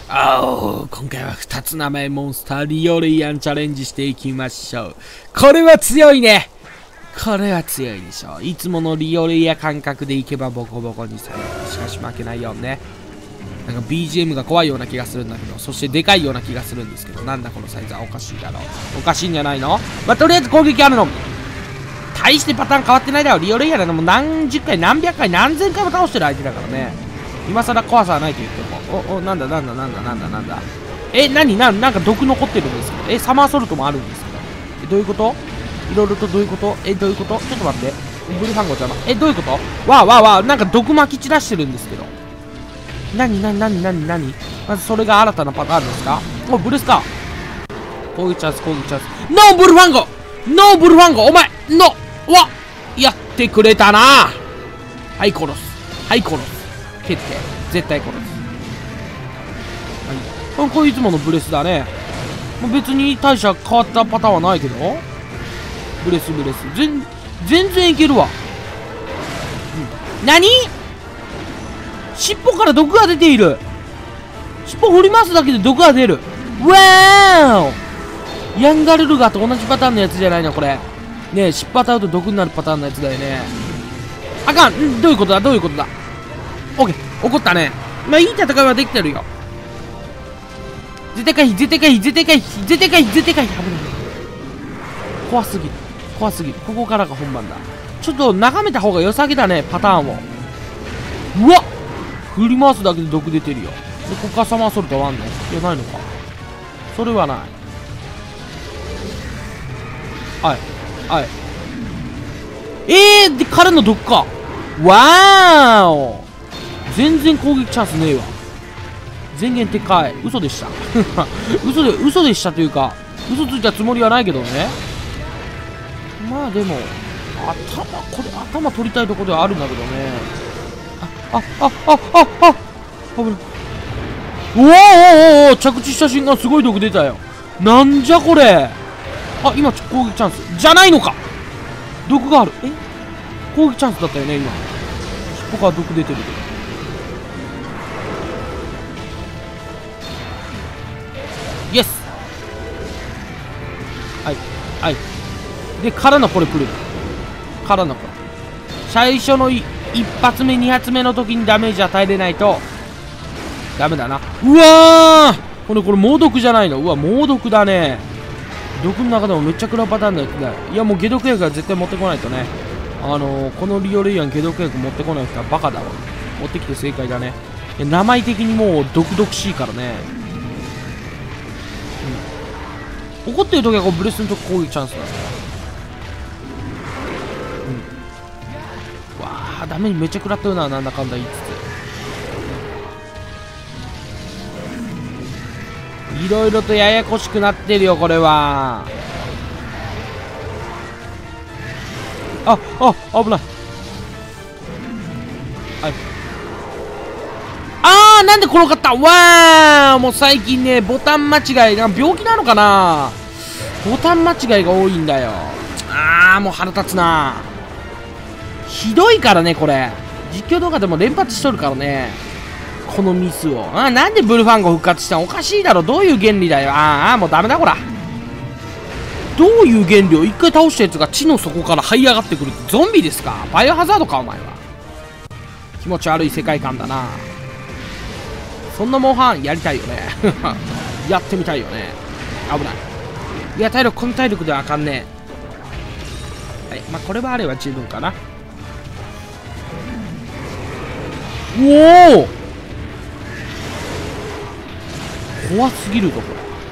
今回は2つ名前モンスターリオレイアンチャレンジしていきましょう。これは強いね。これは強いでしょう。いつものリオレイア感覚でいけばボコボコにされる。しかし負けないよね。なんか BGM が怖いような気がするんだけど、そしてでかいような気がするんですけど、なんだこのサイズはおかしいだろう。おかしいんじゃないの？まあ、とりあえず攻撃あるの。大してパターン変わってないだろ。リオレイアなのも何十回何百回何千回も倒してる相手だからね。今更怖さはないと言っても。なんだ。なんか毒残ってるんですけど。サマーソルトもあるんですけど。どういうこと？いろいろとどういうこと？どういうこと？ちょっと待って。ブルファンゴちゃん。どういうこと？なんか毒撒き散らしてるんですけど。何まずそれが新たなパターンですか？ブルスか。攻撃チャンス。ノーブルファンゴお前やってくれたな。はい殺す。決定。絶対殺す。はい。これいつものブレスだね。別に大した変わったパターンはないけど。ブレス。全然いけるわ。何？尻尾から毒が出ている。尻尾振り回すだけで毒が出る。わーお！ヤンガルルガーと同じパターンのやつじゃないのこれ。ねえ、尻尾当たると毒になるパターンのやつだよね。あかん。どういうことだ。オッケー。怒ったね。まあいい戦いはできてるよ。絶対回避。危ない。怖すぎる。ここからが本番だ。ちょっと眺めた方が良さげだね、パターンを。うわっ！振り回すだけで毒出てるよ。で、ここからサマーソルトはあんの？いや、ないのか。それはない。はい。で、からの毒か。わーお！全然攻撃チャンスねえわ。前言撤回。嘘でした。嘘でしたというか、嘘ついたつもりはないけどね。まあでも、頭取りたいところではあるんだけどね。危ない。おお着地した瞬間すごい毒出たよ。なんじゃこれ。今攻撃チャンスじゃないのか。毒がある。攻撃チャンスだったよね今。尻尾から毒出てるけど。イエス。はいで、からのこれ来る。最初の1発目2発目の時にダメージ与えれないとダメだな。うわー、これ猛毒じゃないの。猛毒だね。毒の中でもめっちゃ食らうパターンだよ。いやもう解毒薬は絶対持ってこないとね。このリオレイアン解毒薬持ってこない人はバカだわ。持ってきて正解だね。名前的にもう毒しいからね。怒ってる時はこうブレスの時攻撃チャンスだね。わあダメにめっちゃ食らったよな。なんだかんだ言いつついろいろとややこしくなってるよこれは。危ない。なんで転がった。もう最近ねボタン間違いが病気なのかな。ボタン間違いが多いんだよ。もう腹立つな。ひどいからねこれ。実況動画でも連発しとるからねこのミスを。なんでブルファンゴ復活したん。おかしいだろ。どういう原理だよ。もうダメだこら。どういう原理を。一回倒したやつが地の底から這い上がってくるってゾンビですか。バイオハザードかお前は。気持ち悪い世界観だな。そんなモンハンやりたいよねやってみたいよね。危ない。いやこの体力ではあかんねえ。まあこれはあれば十分かな。怖すぎるぞこ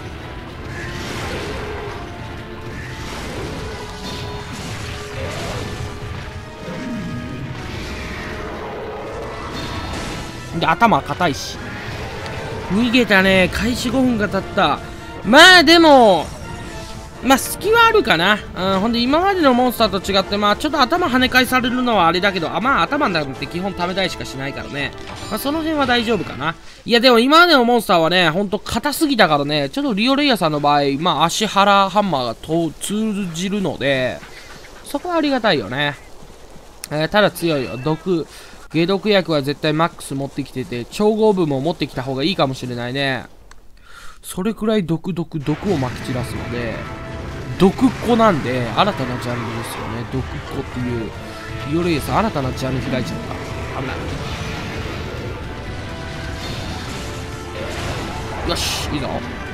れで頭硬いし。逃げたね。開始5分が経った。まあでも隙はあるかな。ほんで今までのモンスターと違ってちょっと頭跳ね返されるのはあれだけど、頭なんて基本ためたいしかしないからね。その辺は大丈夫かな。いやでも今までのモンスターはねほんと硬すぎたからね。ちょっとリオレイヤさんの場合足腹ハンマーが通じるのでそこはありがたいよね。ただ強いよ。毒解毒薬は絶対マックス持ってきてて、調合部も持ってきた方がいいかもしれないね。それくらい毒を撒き散らすので、毒っ子なんで、新たなジャンルですよね。毒っ子っていう、ビオレース、新たなジャンル開いちゃった。危ない。よし、いいぞ。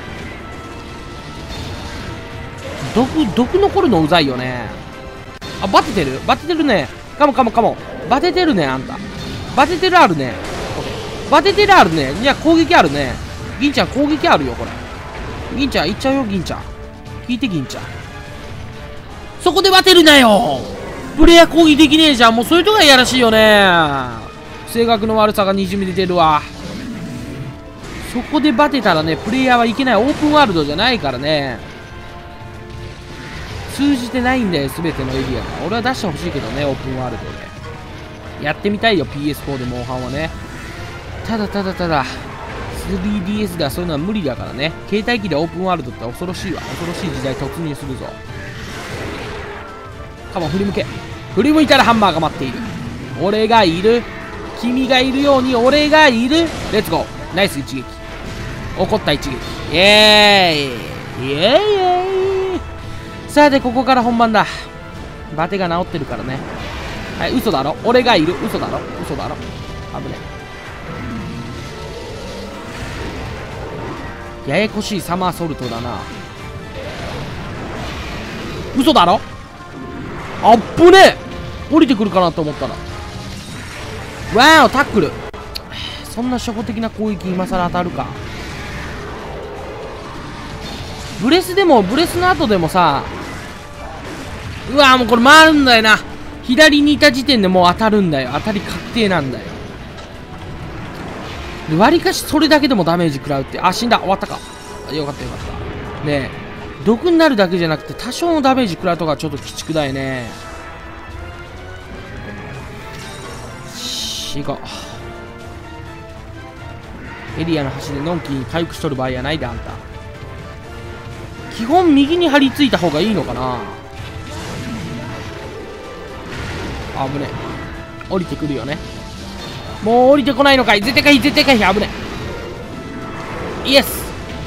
毒残るのうざいよね。あ、バテてるね。カモ。バテてるね、あんた。バテてるあるね。いや、攻撃あるね。銀ちゃん、攻撃あるよ、これ。銀ちゃん、いっちゃうよ、銀ちゃん。聞いて、銀ちゃん。そこでバテるなよ。プレイヤー攻撃できねえじゃん。もうそういうとこがいやらしいよね。性格の悪さがにじみ出てるわ。そこでバテたらね、プレイヤーはいけない。オープンワールドじゃないからね。通じてないんだよ、すべてのエリアが。俺は出してほしいけどね、オープンワールドで。やってみたいよ、PS4 でモンハンはね。ただ、3DS ではそういうのは無理だからね。携帯機でオープンワールドって恐ろしいわ。恐ろしい時代突入するぞ。カモン、振り向いたらハンマーが待っている。俺がいる。君がいるように俺がいる。レッツゴー。ナイス一撃。怒った一撃。イエーイ。さて、ここから本番だ。バテが治ってるからね。はい、嘘だろ。俺がいる。嘘だろ。危ねえ。ややこしいサマーソルトだな。嘘だろ。あっぶねえ。降りてくるかなと思ったら。わーお、タックル。そんな初歩的な攻撃今更当たるか。ブレスの後でもさ、うわーもうこれ回るんだよな。左にいた時点でもう当たるんだよ。当たり確定なんだよ。で、割かしそれだけでもダメージ食らうって。あ、死んだ。終わったか。よかった。ねえ、毒になるだけじゃなくて多少のダメージ食らうとかちょっと鬼畜だよね。行こう。エリアの端でのんきに回復しとる場合やないで、あんた。基本右に張り付いた方がいいのかな。あぶねえ。降りてくるよね。もう降りてこないのかい。絶対回避。あぶねえ。イエス。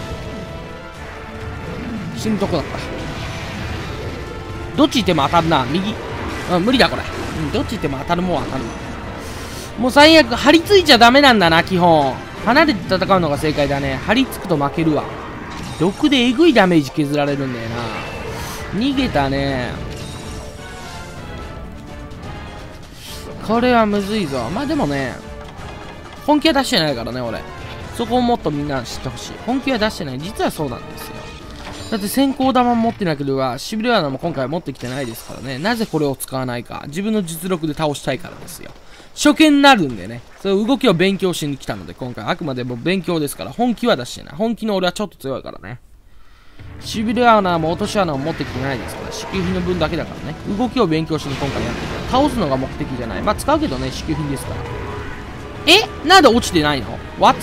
死ぬとこだった。どっち行っても当たるな。右。無理だこれ。どっち行っても当たる。もう最悪。張り付いちゃダメなんだな、基本。離れて戦うのが正解だね。張り付くと負けるわ。毒でえぐいダメージ削られるんだよな。逃げたね。これはむずいぞ。まあでもね、本気は出してないからね、俺。そこをもっとみんな知ってほしい。本気は出してない。実はそうなんですよ。だって先行玉持ってなければ、シビルアナも今回持ってきてないですからね。なぜこれを使わないか。自分の実力で倒したいからですよ。初見になるんでね。その動きを勉強しに来たので、今回あくまでも勉強ですから、本気は出してない。本気の俺はちょっと強いからね。シビルアナも落とし穴も持ってきてないですから、支給品の分だけだからね。動きを勉強しに今回やってる。倒すのが目的じゃない。まあ使うけどね、支給品ですから。なんで落ちてないの？ What？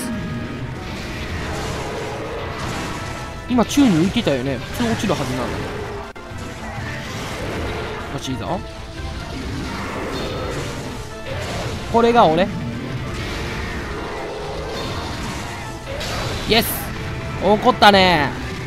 今宙に浮いてたよね。普通落ちるはずなんだよ。よし、いいぞ。これが俺。イエス。怒ったね。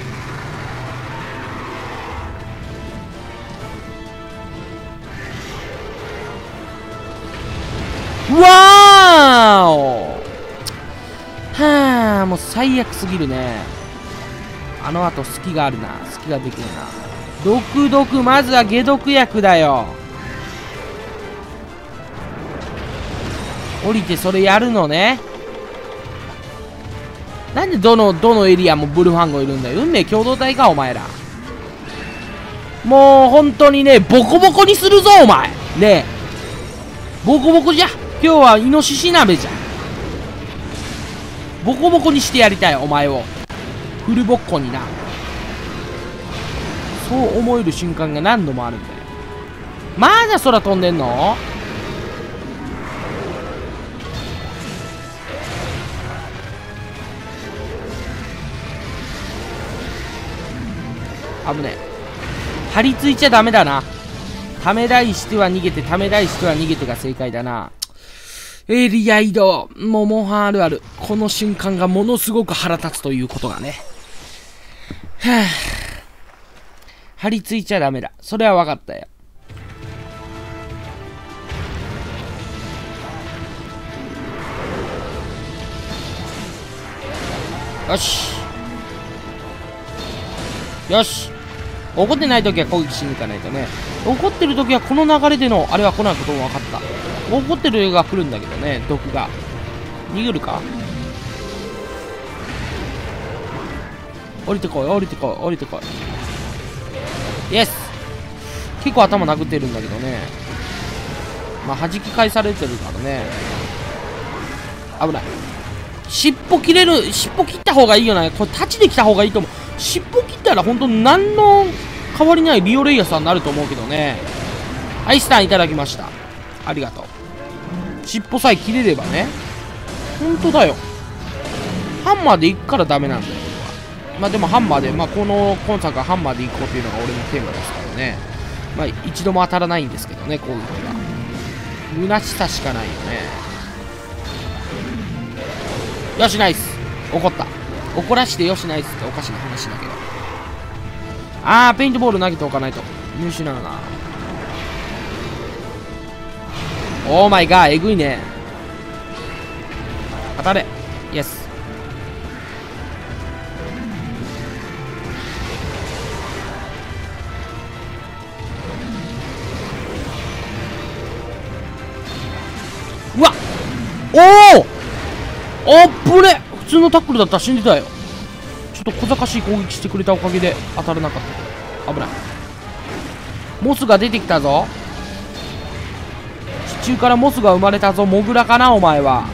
わーお。はあ、もう最悪すぎるね。あの後隙があるな。隙ができるな。毒、まずは解毒薬だよ。降りてそれやるのね。なんでどのエリアもブルファンゴいるんだよ。運命共同体か、お前ら。もう本当にね、ボコボコにするぞ、お前。ねえ。ボコボコじゃ。今日はイノシシ鍋じゃ。ボコボコにしてやりたい、お前を。フルボッコにな。そう思える瞬間が何度もあるんだよ。まだ空飛んでんの？危ねえ。張り付いちゃダメだな。ためらいしては逃げてが正解だな。 エリア移動。もうモンハンあるある。この瞬間がものすごく腹立つということがね。はぁ。張り付いちゃダメだ。それは分かったよ。よし。よし。怒ってないときは攻撃しに行かないとね。怒ってるときはこの流れでのあれは来ないことも分かった。怒ってる絵が来るんだけどね、毒が。逃げるか？降りてこい、降りてこい、降りてこい。イエス！結構頭殴ってるんだけどね。まあ、弾き返されてるからね。危ない。尻尾切れる、尻尾切った方がいいよね。これ、タチで来た方がいいと思う。尻尾切ったら、本当何の変わりないリオレイヤさんになると思うけどね。はい、スタンいただきました。ありがとう。尻尾さえ切れればね。本当だよ。ハンマーで行くからダメなんだよ。まあでもハンマーで、まあこの今作はハンマーで行こうっていうのが俺のテーマですからね。まあ一度も当たらないんですけどね、攻撃が。虚しさしかないよね。よし、ナイス。怒った。怒らしてよし、ナイスっておかしな話だけど。あー、ペイントボール投げておかないと。見失うな。オーマイガー、えぐいね。当たれ。イエス。うわっ、おっぶね。普通のタックルだったら死んでたよ。ちょっと小賢しい攻撃してくれたおかげで当たらなかったけど危ない。モスが出てきたぞ。地中からモスが生まれたぞ。モグラかなお前は。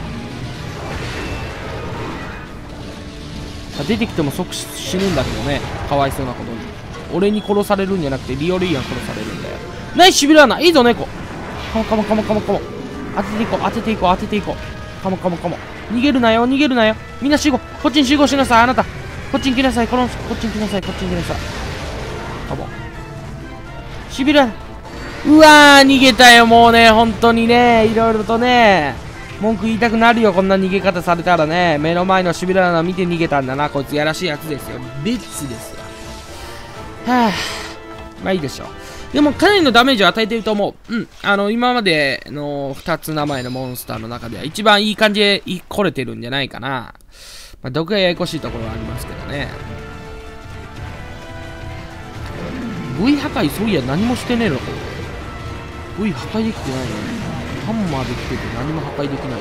出てきても即死ぬんだけどね、かわいそうなことに。俺に殺されるんじゃなくてリオレイヤン殺されるんだよ。ナイスシビラーナ、いいぞ猫。カモカモカモカモカモ。当てていこう、当てていこう、当てていこう。カモカモカモ。逃げるなよ、逃げるなよ。みんな集合。こっちに集合しなさい、あなた。こっちに来なさい、こっちに来なさい、こっちに来なさい。カモ。シビラ。うわー、逃げたよ、もうね、本当にね、いろいろとね、文句言いたくなるよ、こんな逃げ方されたらね。目の前のシビラーナ見て逃げたんだな、こいつやらしいやつですよ。ベッツですよ。はぁ。まあいいでしょう。でもかなりのダメージを与えていると思う。うん。今までの2つ名前のモンスターの中では一番いい感じで来れてるんじゃないかな。まあ、毒がややこしいところはありますけどね。V 破壊、そういや何もしてねえのか。V 破壊できてないのに。ハンマーできてて何も破壊できないっていうのが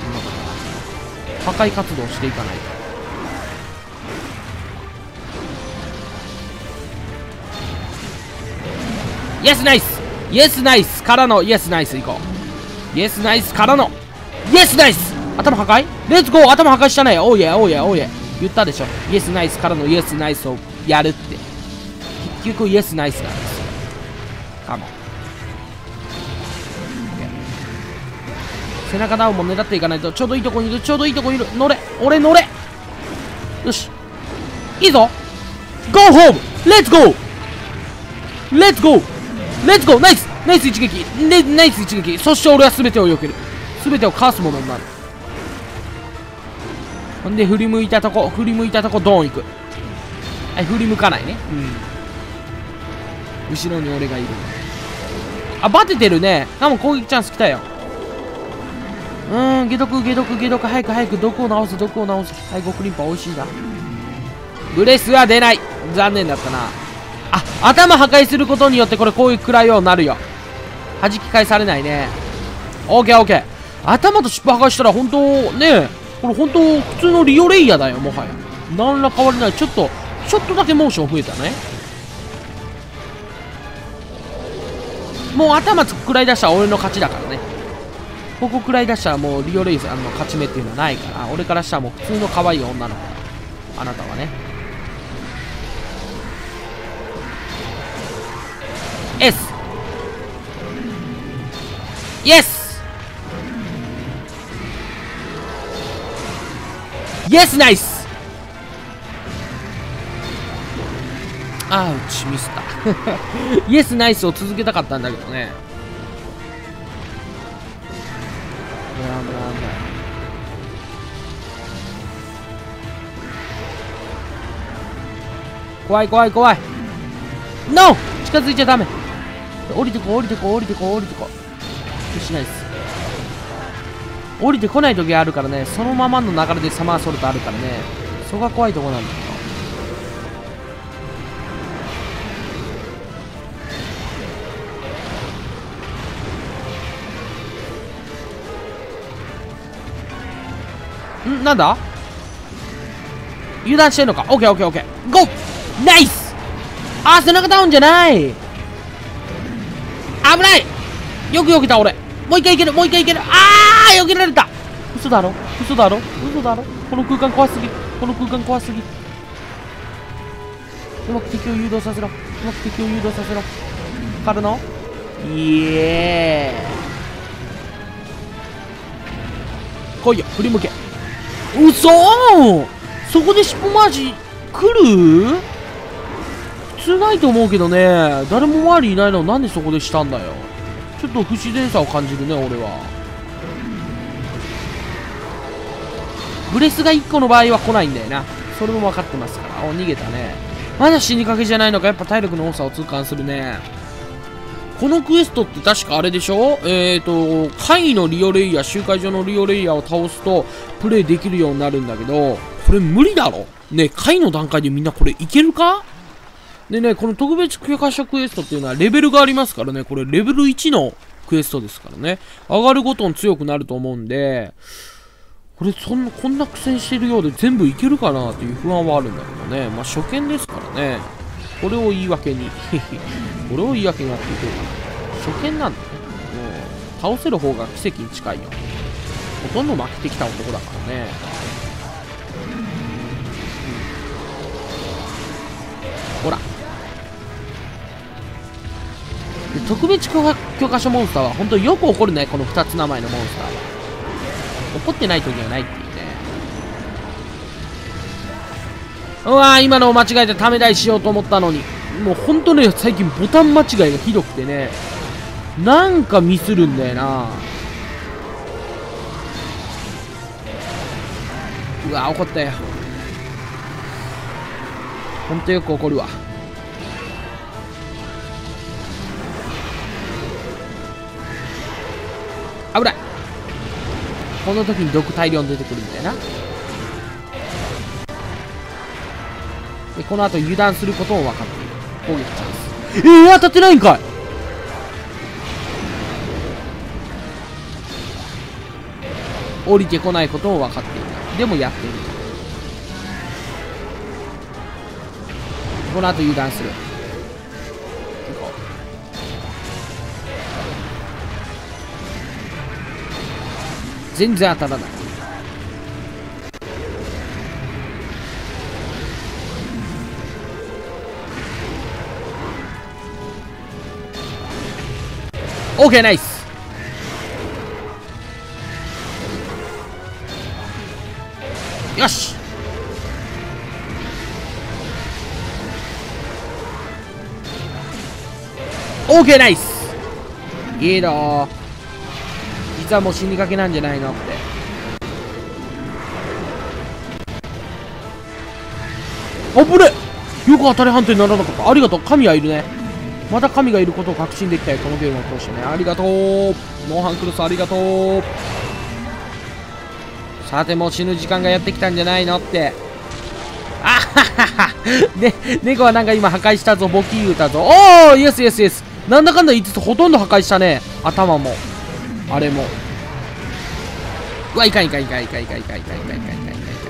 破壊活動していかないと。イエスナイスイエスナイスからのイエスナイス行こう。イエスナイスからのイエスナイス頭破壊レッツゴー頭破壊したね。おいやおいやおいや言ったでしょ。イエスナイスからのイエスナイスをやるって。結局イエスナイスなんですよ。カモン。背中ダウンも狙っていかないと。ちょうどいいとこにいる、ちょうどいいとこにいる。乗れ俺乗れ。よしいいぞ。ゴーホームレッツゴーレッツゴーレッツゴーナイスナイス一撃ナイス一撃。そして俺は全てを避ける。全てをかわすものになる。ほんで振り向いたとこドーン行く。はい振り向かないね。うん後ろに俺がいる。あバテてるね。もう攻撃チャンス来たよ。解毒早く毒を直す。はい極リンパ美味しいな。ブレスは出ない。残念だったな。頭破壊することによってこれこういう暗いようになるよ。弾き返されないね。オッケー。頭と尻尾破壊したら本当ね、これ本当普通のリオレイヤだよ。もはや何ら変わりない。ちょっとだけモーション増えたね。もう頭食らい出したら俺の勝ちだからね。ここ食らい出したらもうリオレイヤの勝ち目っていうのはないから、俺からしたらもう普通の可愛い女の子だ。あなたはね。S イエスイエスナイス。あーうちミスったイエスナイスを続けたかったんだけどね。危怖い怖い怖い。ノー、近づいちゃダメ。降りてこう降りてこう降りてこう降りてこう。しないです。降りてこない時あるからね、そのままの流れでサマーソルトあるからね、そこが怖いとこなんだよ。なんだ、油断してんのか。オッケーオッケーオッケー、ゴー、ナイス。あー、背中ダウンじゃない、危ない。よく避けた俺。もう一回いける、もう一回いける。あー、避けられた。嘘だろ嘘だろ嘘だろ。この空間怖すぎ、この空間怖すぎ。うまく敵を誘導させろ、うまく敵を誘導させろ。かるのイエー、来いよ、振り向け。嘘ー、そこで尻尾回し来る？普通ないと思うけどね。誰も周りいないのなんでそこでしたんだよ。ちょっと不自然さを感じるね、俺は。ブレスが1個の場合は来ないんだよな。それも分かってますから。お、逃げたね。まだ死にかけじゃないのか。やっぱ体力の多さを痛感するね。このクエストって確かあれでしょ、会のリオレイヤー、集会所のリオレイヤーを倒すとプレイできるようになるんだけど、これ無理だろね。会の段階でみんなこれいけるか。でね、この特別許可者クエストっていうのはレベルがありますからね。これレベル1のクエストですからね。上がるごとに強くなると思うんで、これこんな苦戦してるようで全部いけるかなっていう不安はあるんだけどね。まあ初見ですからね。これを言い訳にこれを言い訳にやっていこうかな。初見なんだね。もう倒せる方が奇跡に近いよ。ほとんど負けてきた男だからね。ほらで、特別許可書モンスターは本当によく怒るね。この2つ名前のモンスターは怒ってない時はないっていうね。うわー、今のを間違えてため台しようと思ったのに、もうほんとね、最近ボタン間違いがひどくてね、なんかミスるんだよな。うわー、怒ったよ。ほんとよく怒るわ。危ない。この時に毒大量に出てくるんだよな。で、この後油断することも分かっている。攻撃チャンス。当たってないんかい。降りてこないことも分かっている。でもやっている。この後油断する。全然当たらない。オーケー、ナイス。よし。オーケー、ナイス。いいのー。実はもう死にかけなんじゃないのって。あぶね、よく当たり判定にならなかった。ありがとう。神はいるね。また神がいることを確信できたよ、このゲームを通してね。ありがとう。モンハンクロスありがとう。さて、もう死ぬ時間がやってきたんじゃないのって。あははは。で、猫はなんか今破壊したぞ。ボキ言うたぞ。おー、イエスイエスイエス。なんだかんだ言いつつほとんど破壊したね。頭もあれも。うわ、いかんいかんいかんいかんいかんいかんいかんいかんいかんいかんいかんいかんいかん。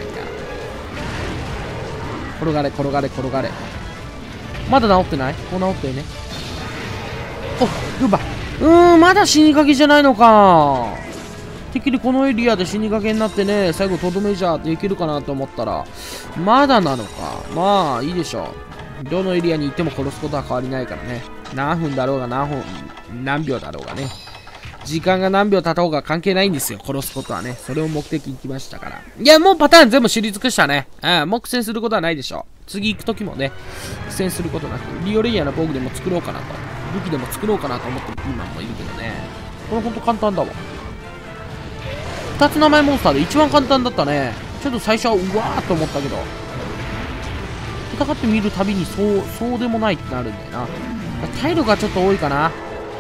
転がれ転がれ転がれ。まだ治ってない？もう治ってるね。お、グッバ。まだ死にかけじゃないのか。てっきりこのエリアで死にかけになってね、最後とどめじゃっていけるかなと思ったら、まだなのか。まあ、いいでしょう。どのエリアに行っても殺すことは変わりないからね。何分だろうが何秒だろうがね。時間が何秒経とうが関係ないんですよ。殺すことはね。それを目的に来ましたから。いや、もうパターン全部知り尽くしたね。もう苦戦することはないでしょう。次行く時もね、苦戦することなく、リオレイヤーの防具でも作ろうかなと。武器でも作ろうかなと思ってる今もいるけどね。これほんと簡単だわ。 2つ名前モンスターで一番簡単だったね。ちょっと最初はうわーっと思ったけど、戦ってみるたびにそうでもないってなるんだよな。体力がちょっと多いかな。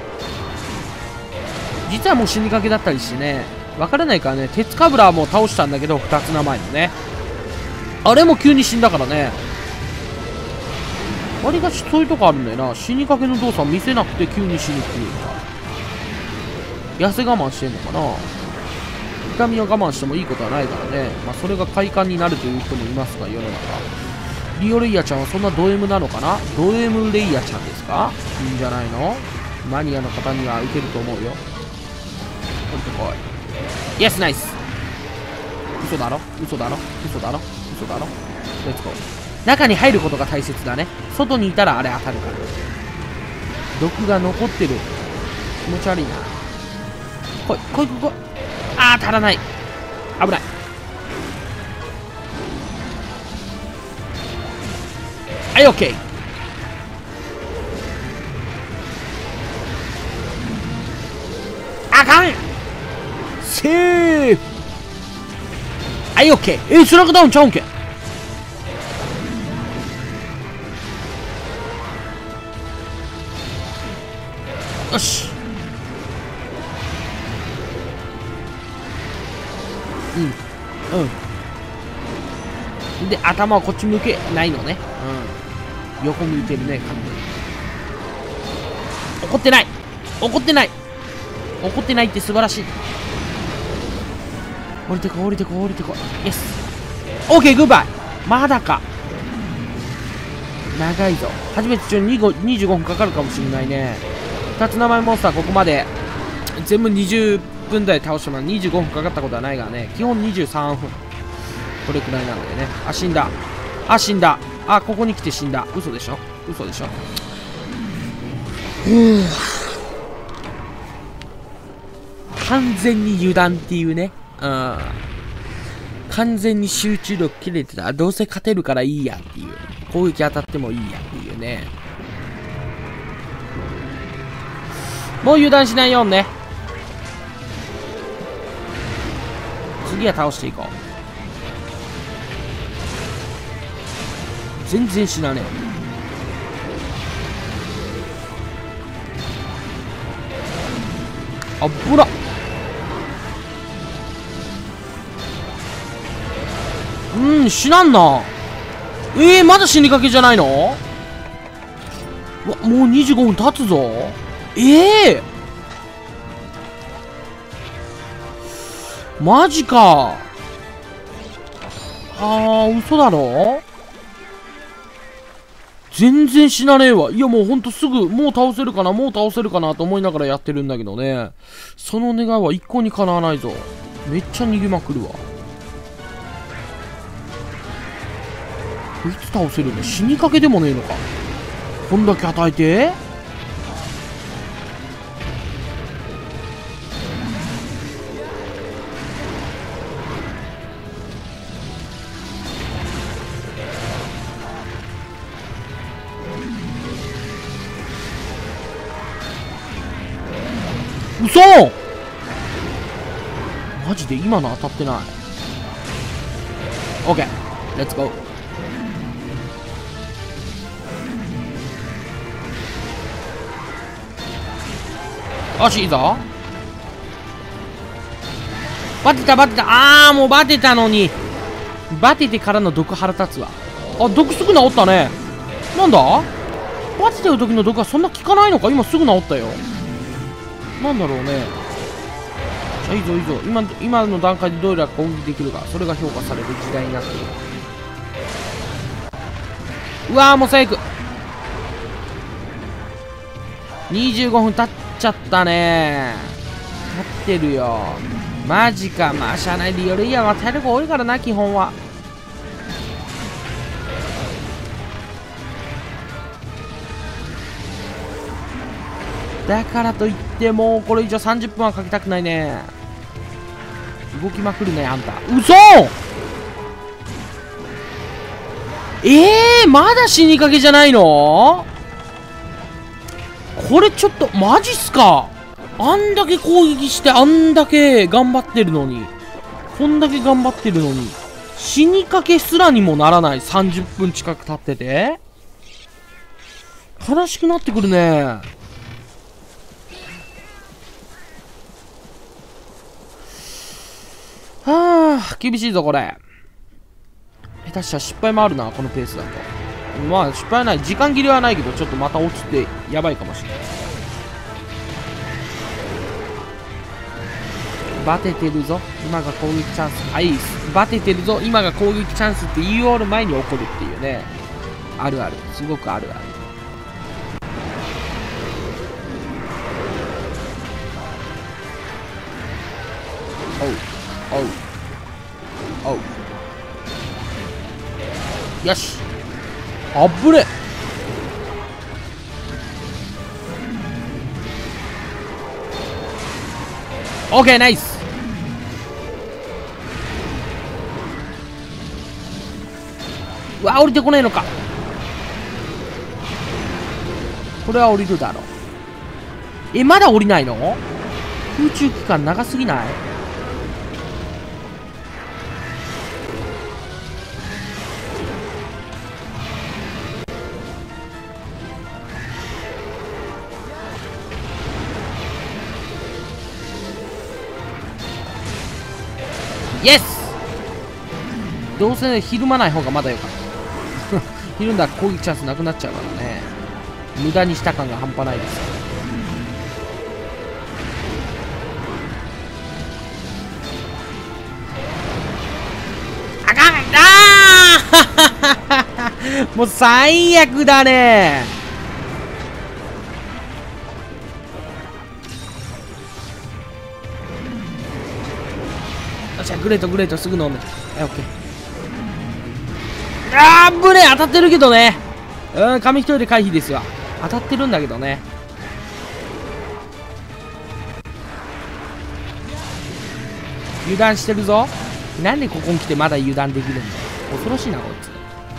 実はもう死にかけだったりしてね、わからないからね。鉄カブラも倒したんだけど、2つ名前のね、あれも急に死んだからね。割がそういうとこあるんだよな。死にかけの動作見せなくて急に死ぬっていうか、痩せ我慢してんのかな。痛みを我慢してもいいことはないからね。まあそれが快感になるという人もいますが、世の中。リオレイヤちゃんはそんなド M なのかな。ド M レイヤちゃんですか。いいんじゃないの。マニアの方には受けると思うよ。降りてこい。イエスナイス。嘘だろ嘘だろ嘘だろ嘘だろ。レッツゴー。中に入ることが大切だね。外にいたらあれ当たるから。毒が残ってる。気持ち悪いな。来い来い来い。あー、足らない。危ない。はい、オッケー。あかん。セーフ。はい、オッケー。スラグダウンちゃうんけ。よし。で、頭はこっち向けないのね。横向いてるね、完全に。怒ってない怒ってない怒ってないって素晴らしい。降りてこ降りてこ降りてこ。イエス。オッケー、グッバイ。まだか。長いぞ。初めて25分かかるかもしれないね。2つ名前モンスターここまで全部20分台倒しても25分かかったことはないがね、基本23分これくらいなんだよね。あ、死んだ。あ、死んだ。あ、ここに来て死んだ。嘘でしょ嘘でしょ。完全に油断っていうね。完全に集中力切れてた。どうせ勝てるからいいやっていう。攻撃当たってもいいやっていうね。もう油断しないようね。次は倒していこう。全然死なねえ。あっぶら。死なんな。まだ死にかけじゃないの。わ、もう25分経つぞ。マジか。嘘だろ。全然死なねえわ。いや、もうほんとすぐ、もう倒せるかなもう倒せるかなと思いながらやってるんだけどね。その願いは一向に叶わないぞ。めっちゃ逃げまくるわ。いつ倒せるの。死にかけでもねえのか。こんだけ与えて。嘘。マジで今の当たってない。オッケー、レッツゴー。よし、いいぞ。バテたバテた。もうバテたのに。バテてからの毒腹立つわ。毒すぐ治ったね。なんだ、バテてる時の毒はそんな効かないのか。今すぐ治ったよ。なんだろうね。じゃあいいぞいいぞ。今の段階でどうやら攻撃できるか、それが評価される時代になっている。うわー、もう最悪。25分経っちゃったね。経ってるよ。マジか。まあしゃあない。リオレイヤーは体力多いからな、基本は。だからといってもこれ以上30分はかけたくないね。動きまくるね、あんた。嘘。まだ死にかけじゃないの。これちょっとマジっすか。あんだけ攻撃してあんだけ頑張ってるのにこんだけ頑張ってるのに死にかけすらにもならない。30分近く経ってて悲しくなってくるね。はあ、厳しいぞこれ。下手したら失敗もあるな、このペースだと。まあ失敗はない、時間切れはないけど、ちょっとまた落ちてやばいかもしれない。バテてるぞ、今が攻撃チャンス。はい、バテてるぞ、今が攻撃チャンスって言い終わる前に起こるっていうね。あるある、すごくあるある。おうおうおう、よし、あっぶれ。オッケー、ナイス。うわ、降りてこないのか。これは降りるだろう。まだ降りないの？空中期間長すぎない？イエス。どうせひるまない方がまだよかった。ひるんだら攻撃チャンスなくなっちゃうからね。無駄にした感が半端ないですよ。あかん、もう最悪だね。よっしゃ、グレートグレート、すぐ飲んで。オッケー。あー、ぶね、当たってるけどね。紙一重で回避ですわ。当たってるんだけどね。油断してるぞ。なんでここに来てまだ油断できるんだよ。恐ろしいなこいつ。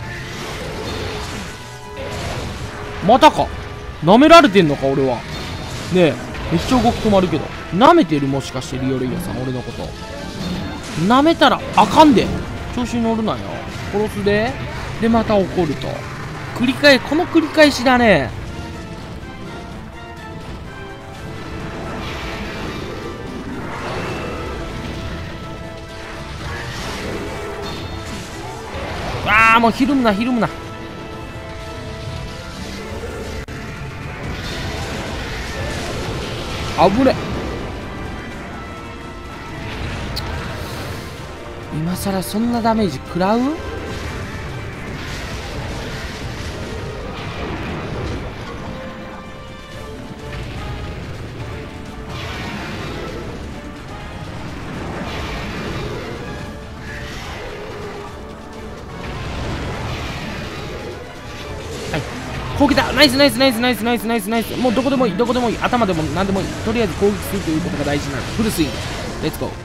またか。舐められてんのか俺は。ねえ、めっちゃ動き止まるけど舐めてる？もしかしてリオレイヤさん俺のこと。舐めたらあかんで。調子に乗るなよ。殺すで。でまた怒ると。この繰り返しだね。ああ、もうひるむなひるむな。あぶれ。今さらそんなダメージ食らう？こけた。ナイスナイスナイスナイスナイスナイスナイス。もうどこでもいい、どこでもいい、頭でも何でもいい。とりあえず攻撃するということが大事なの。フルスイング、レッツゴー。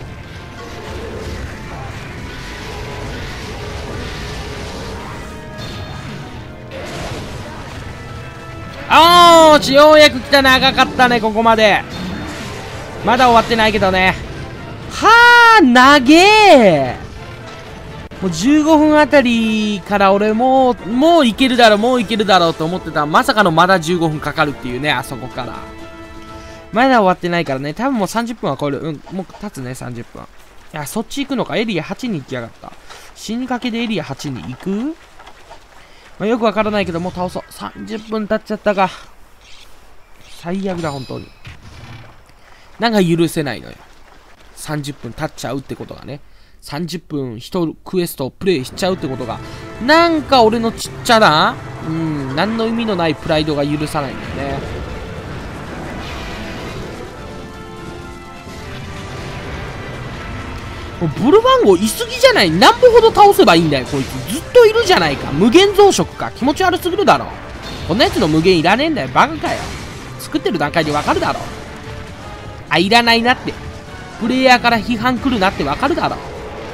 あー、ようやく来た。長かったねここまで。まだ終わってないけどね。はあ、長え。もう15分あたりから俺もういけるだろう、もういけるだろうと思ってた。まさかのまだ15分かかるっていうね。あそこからまだ終わってないからね。多分もう30分は超える。もう経つね30分。いや、そっち行くのか。エリア8に行きやがった。死にかけでエリア8に行く。まあ、よくわからないけどもう倒そう。30分経っちゃったか。最悪だ本当に。なんか許せないのよ。30分経っちゃうってことがね。30分1クエストをプレイしちゃうってことが、なんか俺のちっちゃな、何の意味のないプライドが許さないんだよね。もうブル番号いすぎじゃない？何歩ほど倒せばいいんだよこいつ。ずっといるじゃないか。無限増殖か。気持ち悪すぎるだろ。こんなやつの無限いらねえんだよ。バカかよ。作ってる段階でわかるだろ。あ、いらないなって。プレイヤーから批判来るなってわかるだろ。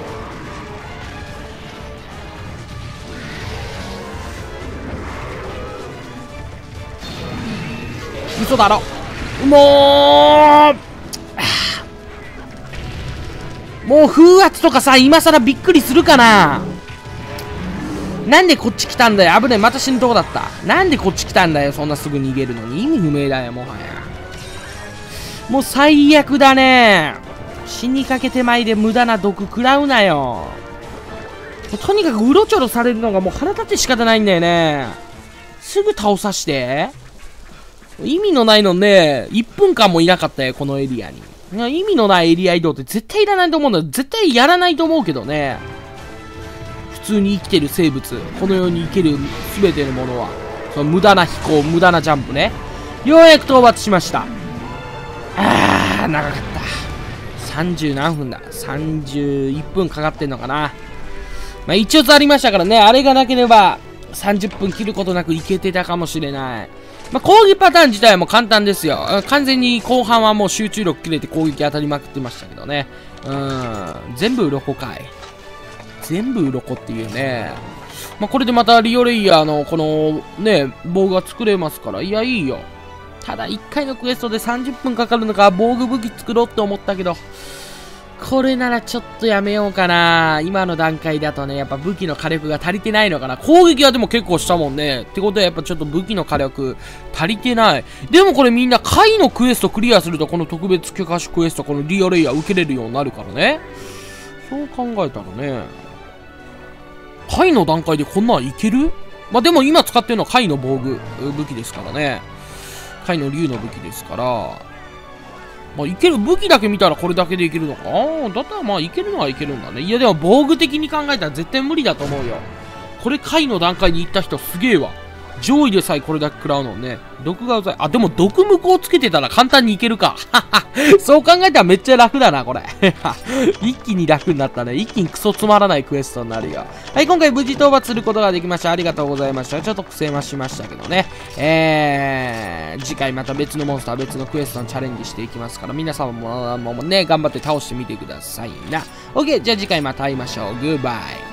嘘だろ。もうもう風圧とかさ、今更びっくりするかな。なんでこっち来たんだよ。危ない。また死ぬとこだった。なんでこっち来たんだよ。そんなすぐ逃げるのに。意味不明だよ、もはや。もう最悪だね。死にかけ手前で無駄な毒食らうなよ。とにかくうろちょろされるのがもう腹立って仕方ないんだよね。すぐ倒さして。意味のないのね、1分間もいなかったよ、このエリアに。意味のないエリア移動って絶対いらないと思うんだよ。絶対やらないと思うけどね。普通に生きてる生物、この世に生きる全てのものは、その無駄な飛行、無駄なジャンプね。ようやく討伐しました。長かった。30何分だ。31分かかってんのかな。まあ一応ありましたからね、あれがなければ30分切ることなくいけてたかもしれない。まあ攻撃パターン自体はもう簡単ですよ。完全に後半はもう集中力切れて攻撃当たりまくってましたけどね。全部鱗かい。全部鱗っていうね。まあこれでまたリオレイヤーのこのね、防具が作れますから、いやいいよ。ただ1回のクエストで30分かかるのか、防具武器作ろうって思ったけど、これならちょっとやめようかな。今の段階だとね、やっぱ武器の火力が足りてないのかな。攻撃はでも結構したもんね。ってことはやっぱちょっと武器の火力足りてない。でもこれみんな回のクエストクリアするとこの特別許可種クエスト、このリオレイヤー受けれるようになるからね。そう考えたらね、回の段階でこんなんいける？まあでも今使ってるのは回の防具、武器ですからね。回の竜の武器ですから。まあ、いける、武器だけ見たらこれだけでいけるのか。だったらまあいけるのはいけるんだね。いやでも防具的に考えたら絶対無理だと思うよ。これ回の段階に行った人すげえわ。上位でさえこれだけ食らうのね。毒がうざい。あ、でも毒無効つけてたら簡単にいけるか。そう考えたらめっちゃ楽だな、これ。一気に楽になったね。一気にクソつまらないクエストになるよ。はい、今回無事討伐することができました。ありがとうございました。ちょっと苦戦はしましたけどね。次回また別のモンスター、別のクエストにチャレンジしていきますから、皆様もね、頑張って倒してみてくださいな。OK、じゃあ次回また会いましょう。グッバイ。